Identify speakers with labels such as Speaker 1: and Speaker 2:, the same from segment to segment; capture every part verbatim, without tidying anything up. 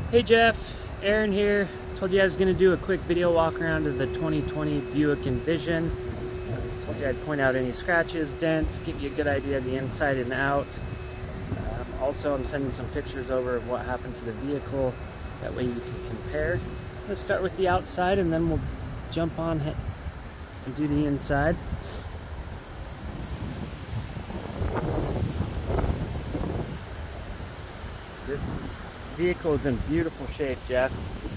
Speaker 1: Hey Jeff, Aaron here. Told you I was going to do a quick video walk around of the twenty twenty Buick Envision. Told you I'd point out any scratches, dents, give you a good idea of the inside and out. Um, also, I'm sending some pictures over of what happened to the vehicle. That way you can compare. Let's start with the outside and then we'll jump on and do the inside. This vehicle is in beautiful shape, Jeff.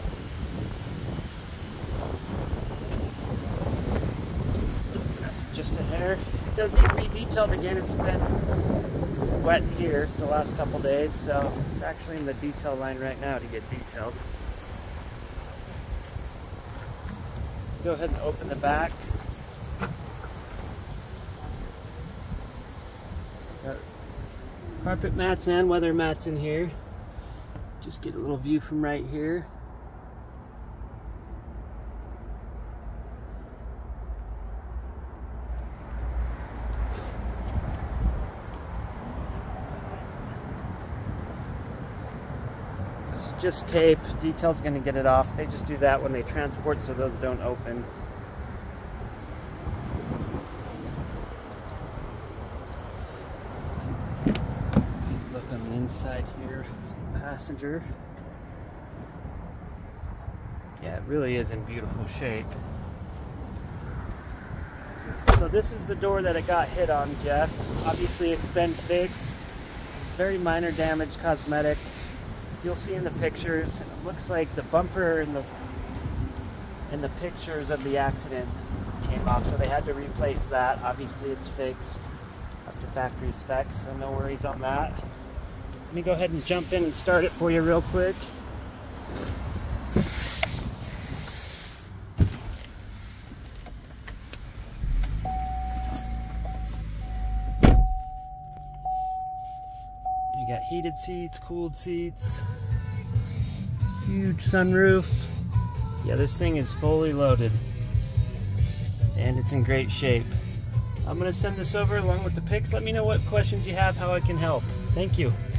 Speaker 1: That's just a hair. It does need to be detailed again. It's been wet here the last couple days, so it's actually in the detail line right now to get detailed. Go ahead and open the back. Got carpet mats and weather mats in here. Just get a little view from right here. This is just tape. Detail's gonna get it off. They just do that when they transport so those don't open. Look on the inside here. Passenger. Yeah, it really is in beautiful shape. So this is the door that it got hit on, Jeff. Obviously it's been fixed. Very minor damage, cosmetic. You'll see in the pictures, it looks like the bumper in the in the pictures of the accident came off, so they had to replace that. Obviously it's fixed up to factory specs, so no worries on that. Let me go ahead and jump in and start it for you real quick. You got heated seats, cooled seats, huge sunroof. Yeah, this thing is fully loaded and it's in great shape. I'm gonna send this over along with the pics. Let me know what questions you have, how I can help. Thank you.